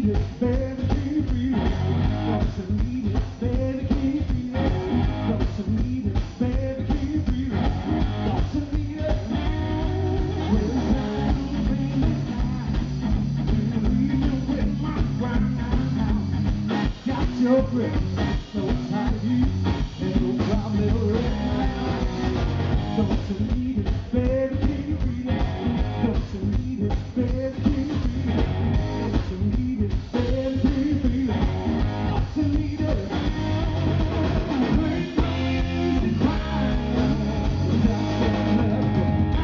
need it, baby, can you feel it? Don't you need it, baby, can you feel it? Don't you need it, baby, can you feel it? Don't you need it? Well, it's time to bring it down. Can you leave it with my ground now? Got your grip, so tight, and no problem around. Don't you need it, baby, can you feel it? Don't you need it, baby, can you feel it? Don't you need it, baby, can you feel it? Don't you need it? Crazy crying, without that love,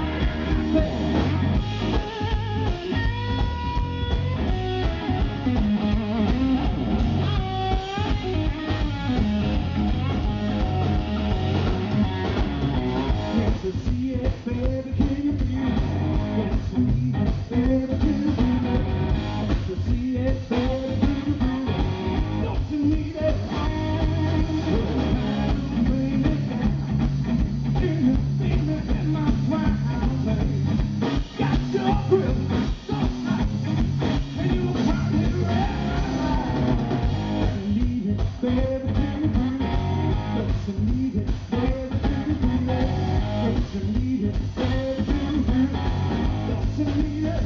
can't you see it, baby, can you feel it? Don't you need it, baby, can you feel it? Don't you see it, baby, can you feel it? Don't you need it? Bring it down. Can you feel it in my ground, baby? Got your grip so tight, and you rock it around. Don't you need it, baby, can you feel it? Don't you need it, baby, can you feel it? Don't you need it, baby, can you feel it? Don't you need it?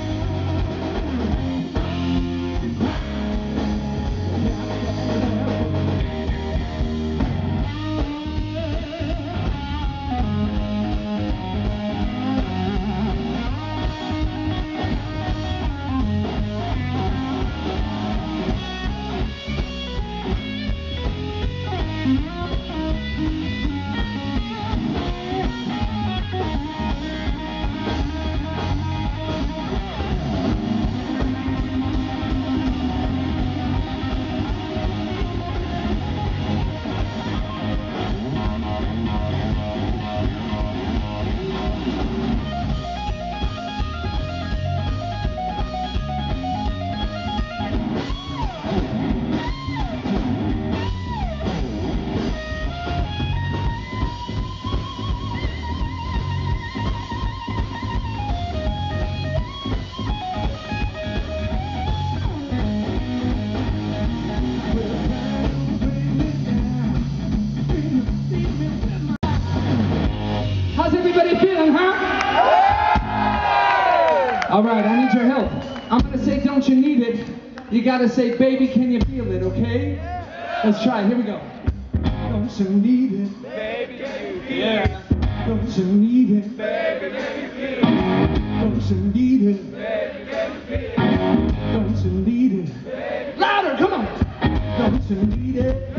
How's everybody feeling, huh? All right, I need your help. I'm gonna say, don't you need it? You gotta say, baby, can you feel it, okay? Let's try it, here we go. Don't you need it? Baby, can you feel Yeah. Don't you need it? Baby, can you feel Don't you need it? Baby, can you feel Don't you need it? Louder, come on! Don't you need it?